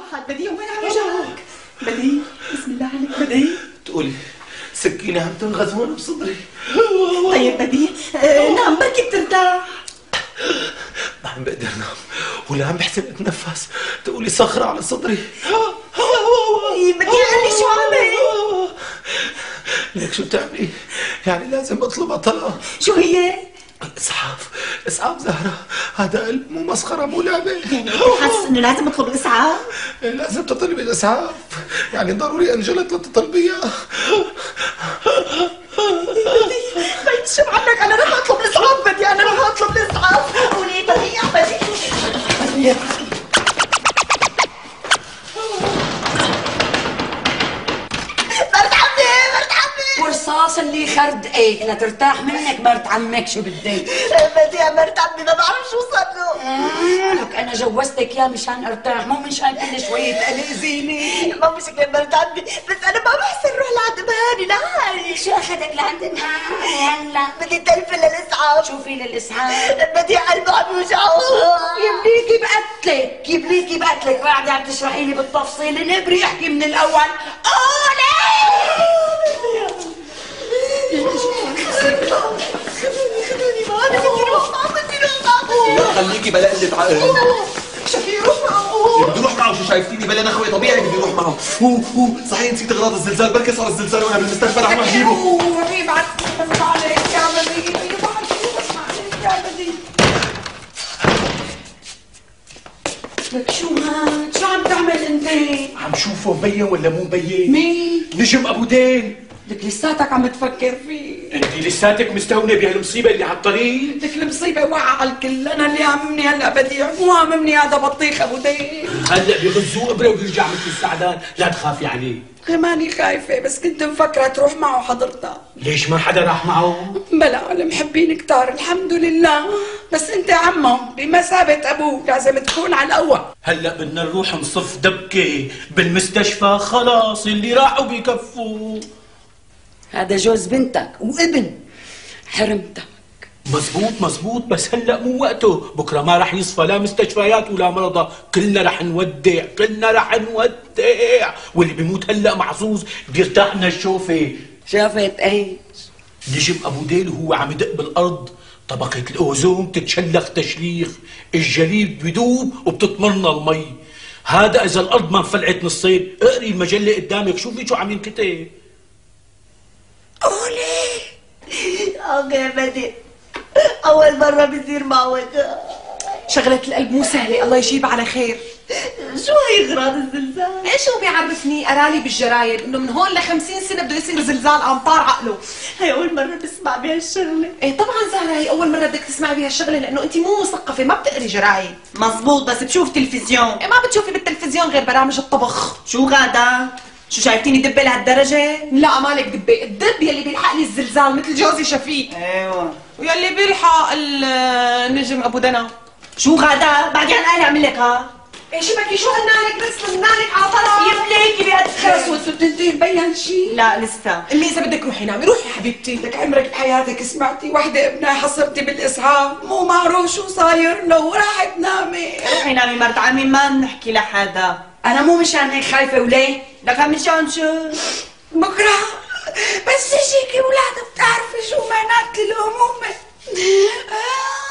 واحد. بديع وين عم يجاك؟ بديع بسم الله عليك بديع. تقولي سكينة عم تنغز هون بصدري. طيب بديع نام بركي بترتاح. ما عم بقدر نام ولا عم بحسن اتنفس. تقولي صخرة على صدري. بديع قال لي شو عامل؟ ليك شو بتعملي؟ يعني لازم اطلب طلقة. شو هي؟ اسعاف زهرة. هذا قلب مو مسخرة مو لعبة. يعني انت حاسس انه لازم اطلب اسعاف؟ لازم تطلبي الاسعاف. يعني ضروري انجلت لتطلبيها. بديع شو عنك؟ انا رح اطلب اسعاف. بديع انا رح اطلب اسعاف. قولي بديع بديع. ورصاص اللي خردقك لترتاح منك مرت عمك. شو بدك؟ بديع مرت عمي ما بعرف شو صار له. لك انا جوزتك يا مشان ارتاح مو مشان كل شويه تأذيني. ما مشكلة مرت عمي بس انا ما بحسن روح لعند مهاني لهي. شو اخذك لعند مهاني هلا؟ بدي تلفي للاسعاف. شوفي للاسعاف. بديع قلبه عم يوجعه. يبليكي بقتلك يبليكي بقتلك. بعد عم تشرحي لي بالتفصيل. نبري احكي من الاول. قولي خذوني معه. انا بدي روح معه. لا خليكي بلا قلة عقل. شفي روح معه. بدي اروح معه. شو شايفتيني بلا نخوة طبيعي بدي اروح معه. صحيح نسيت اغراض الزلزال. بركي صار الزلزال وانا بالمستشفى رح اجيبه. حبيب بس عليك يا بديع. يا بديع لك شو هاد؟ شو عم تعمل انت؟ عم شوفه مبين ولا مو مبين؟ مين؟ نجم ابو دين. لك لساتك عم تفكر فيه. انت لساتك مستهونه بهالمصيبه اللي على الطريق. لك المصيبة وقع على الكل. انا اللي هاممني هلا بديع مو هاممني هذا بطيخ ابو دين. هلا بيغزوه ابره وبيرجع مثل السعدان. لا تخافي عليه. ماني خايفة بس كنت مفكرة تروح معه حضرتك. ليش ما حدا راح معه؟ بلا المحبين كتار الحمد لله. بس انت عمه بمثابة ابوك لازم تكون على الاول. هلا بدنا نروح نصف دبكه بالمستشفى. خلاص اللي راحوا بكفوا. هذا جوز بنتك وابن حرمتك. مزبوط بس هلا مو وقته. بكره ما رح يصفى لا مستشفيات ولا مرضى. كلنا رح نودع. واللي بيموت هلا محظوظ بيرتاح من الشوفه. شافت ايش؟ نجم ابو ديل وهو عم يدق بالارض طبقه الاوزون تتشلخ تشليخ. الجليد بدوب وبتطمرنا المي. هذا اذا الارض ما انفلعت نصين. اقري المجله قدامك شوفي شو عم ينكتب. قولي. اوكي بديع اول مرة بصير معه. شغلة القلب مو سهلة. الله يجيب على خير. شو هي اغراض الزلزال؟ ايش هو بيعرفني؟ قرالي بالجرايد انه من هون ل50 سنة بده يصير زلزال امطار عقله. هي اول مرة بسمع بهالشغلة. ايه طبعا زهرة هي اول مرة بدك تسمعي بهالشغلة لانه انت مو مثقفة ما بتقري جرايد. مزبوط بس بشوف تلفزيون. إيه ما بتشوفي بالتلفزيون غير برامج الطبخ. شو غادا؟ شو شايفتيني دبة لهالدرجة؟ لا مالك دبي. الدب يلي بيلحق لي الزلزال مثل جوزي شفيق. ايوه. ويلي بيلحق النجم ابو دنا. شو غادا؟ بعدين انا اعمل لك ها؟ ايه شو بكي؟ شو هنالك بس هنالك على طرف يبليكي بهالخرس. وانتوا التنتين بين شيء؟ لا لسه. امي اذا بدك روحي نامي. روحي يا حبيبتي. لك عمرك بحياتك سمعتي وحدة ابنها حصرتي بالاسعاف مو معروف شو صاير له وراحت نامي. روحي نامي مرت عمي ما بنحكي لحدا. انا مو مشان هيك خايفة. وليه؟ لك مشان شو؟ بكره بس تجيكي ولادة بتعرفي شو معنات الأمومة.